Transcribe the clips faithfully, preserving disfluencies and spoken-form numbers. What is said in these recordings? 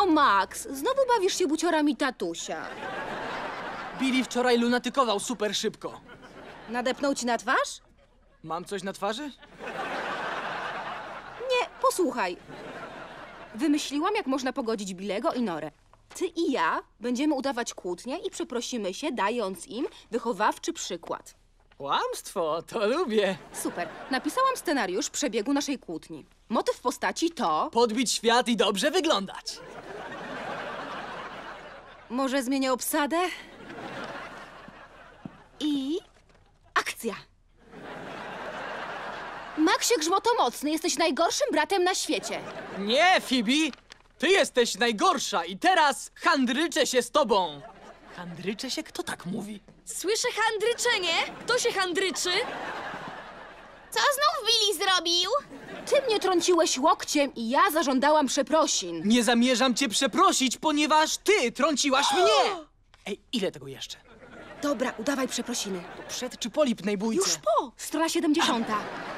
Max, znowu bawisz się buciorami tatusia. Billy wczoraj lunatykował super szybko. Nadepnął ci na twarz? Mam coś na twarzy? Nie, posłuchaj. Wymyśliłam, jak można pogodzić Billego i Norę. Ty i ja będziemy udawać kłótnie i przeprosimy się, dając im wychowawczy przykład. Kłamstwo, to lubię. Super. Napisałam scenariusz przebiegu naszej kłótni. Motyw postaci to... Podbić świat i dobrze wyglądać. Może zmienię obsadę? I... akcja. Maxie Grzmotomocny, jesteś najgorszym bratem na świecie. Nie, Phoebe! Ty jesteś najgorsza i teraz handryczę się z tobą. Handryczę się? Kto tak mówi? Słyszę handryczenie. Kto się handryczy? Co znów Billy zrobił? Ty mnie trąciłeś łokciem i ja zażądałam przeprosin. Nie zamierzam cię przeprosić, ponieważ ty trąciłaś mnie! Ej, ile tego jeszcze? Dobra, udawaj przeprosiny. To przed czy po lipnej bójce? Już po! Strona siedemdziesiąta.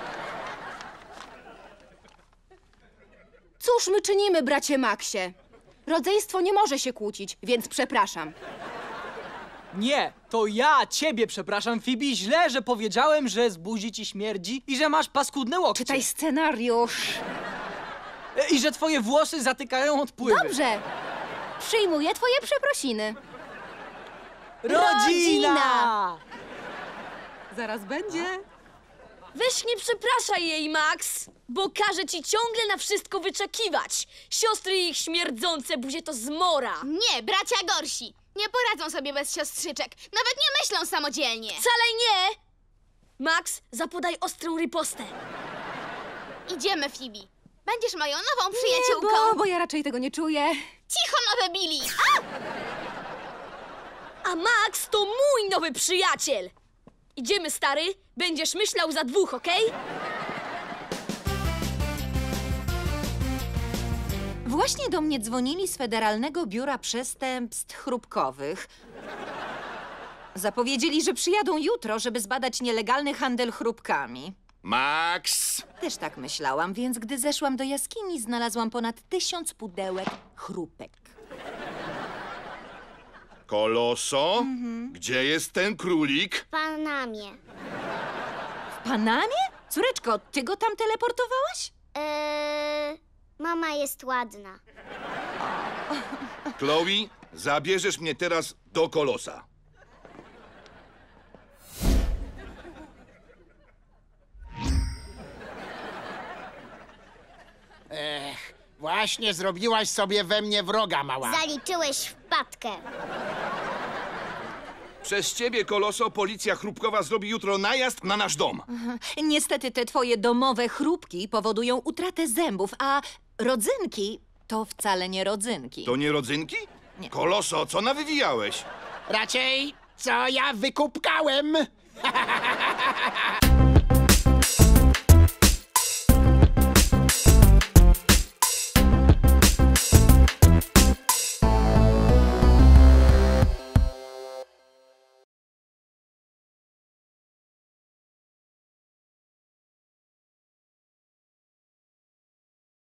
Cóż my czynimy, bracie Maxie? Rodzeństwo nie może się kłócić, więc przepraszam. Nie, to ja ciebie przepraszam, Phoebe. Źle, że powiedziałem, że z buzi ci śmierdzi i że masz paskudne łokcie. Czytaj scenariusz. E, I że twoje włosy zatykają odpływy. Dobrze. Przyjmuję twoje przeprosiny. Rodzina! Rodzina! Zaraz będzie. Weź nie przepraszaj jej, Max, bo każe ci ciągle na wszystko wyczekiwać. Siostry i ich śmierdzące buzie to zmora. Nie, bracia gorsi. Nie poradzą sobie bez siostrzyczek. Nawet nie myślą samodzielnie. Wcale nie! Max, zapodaj ostrą ripostę. Idziemy, Phoebe. Będziesz moją nową Nie, przyjaciółką. bo, bo ja raczej tego nie czuję. Cicho, nowe Billy. A Max to mój nowy przyjaciel. Idziemy, stary. Będziesz myślał za dwóch, okej? Właśnie do mnie dzwonili z Federalnego Biura Przestępstw Chrupkowych. Zapowiedzieli, że przyjadą jutro, żeby zbadać nielegalny handel chrupkami. Max! Też tak myślałam, więc gdy zeszłam do jaskini, znalazłam ponad tysiąc pudełek chrupek. Koloso? Gdzie jest ten królik? W Panamie. W Panamie? Córeczko, ty go tam teleportowałaś? Eee, mama jest ładna. Chloe, zabierzesz mnie teraz do Kolosa. Ech, właśnie zrobiłaś sobie we mnie wroga, mała. Zaliczyłeś wpadkę. Przez ciebie, Koloso, policja chrupkowa zrobi jutro najazd na nasz dom. Niestety te twoje domowe chrupki powodują utratę zębów, a rodzynki to wcale nie rodzynki. To nie rodzynki? Nie. Koloso, co nawywijałeś? Raczej, co ja wykupkałem?